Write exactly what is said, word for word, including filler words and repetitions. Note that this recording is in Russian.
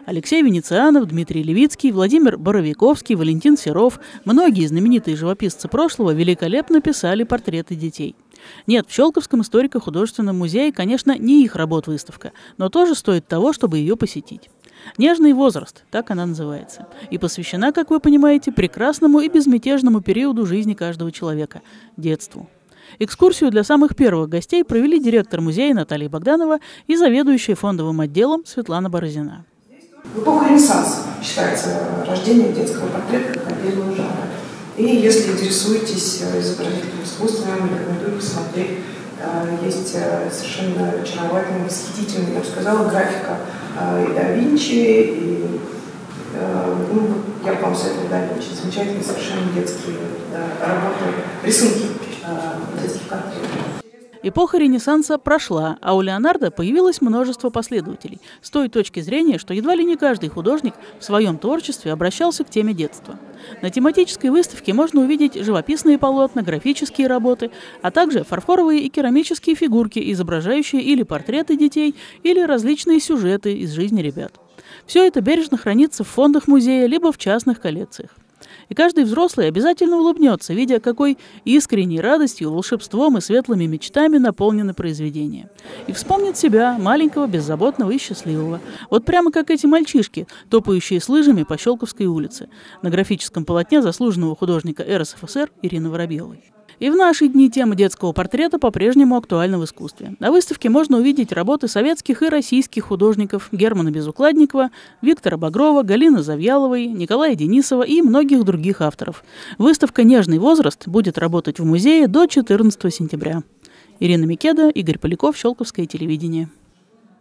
Алексей Венецианов, Дмитрий Левицкий, Владимир Боровиковский, Валентин Серов – многие знаменитые живописцы прошлого великолепно писали портреты детей. Нет, в Щелковском историко-художественном музее, конечно, не их работ выставка, но тоже стоит того, чтобы ее посетить. «Нежный возраст» – так она называется, и посвящена, как вы понимаете, прекрасному и безмятежному периоду жизни каждого человека – детству. Экскурсию для самых первых гостей провели директор музея Наталья Богданова и заведующая фондовым отделом Светлана Борозина. В эпоху Ренессанса считается рождение детского портрета как отдельного жанра. И если интересуетесь изобразительным искусством, рекомендую посмотреть. Есть совершенно очаровательная, восхитительная, я бы сказала, графика и да Винчи, и ну, я бы вам советую да Винчи. Замечательные совершенно детские да, работы, рисунки детских портретов. Эпоха Ренессанса прошла, а у Леонардо появилось множество последователей, с той точки зрения, что едва ли не каждый художник в своем творчестве обращался к теме детства. На тематической выставке можно увидеть живописные полотна, графические работы, а также фарфоровые и керамические фигурки, изображающие или портреты детей, или различные сюжеты из жизни ребят. Все это бережно хранится в фондах музея либо в частных коллекциях. И каждый взрослый обязательно улыбнется, видя, какой искренней радостью, волшебством и светлыми мечтами наполнены произведения. И вспомнит себя, маленького, беззаботного и счастливого. Вот прямо как эти мальчишки, топающие с лыжами по Щелковской улице, на графическом полотне заслуженного художника эр эс эф эс эр Ирины Воробьевой. И в наши дни тема детского портрета по-прежнему актуальна в искусстве. На выставке можно увидеть работы советских и российских художников Германа Безукладникова, Виктора Багрова, Галины Завьяловой, Николая Денисова и многих других авторов. Выставка «Нежный возраст» будет работать в музее до четырнадцатого сентября. Ирина Микеда, Игорь Поляков, Щелковское телевидение.